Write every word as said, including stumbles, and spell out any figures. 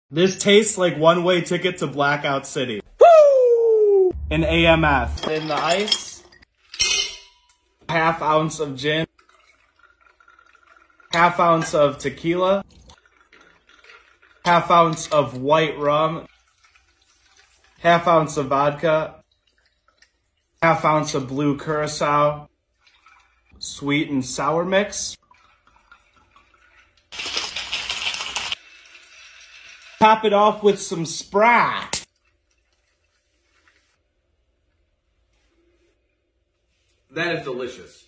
This tastes like one-way ticket to Blackout City. Woo! An A M F. In the ice, half ounce of gin, half ounce of tequila, half ounce of white rum, half ounce of vodka, half ounce of blue curacao, sweet and sour mix. Top it off with some Sprite. That is delicious.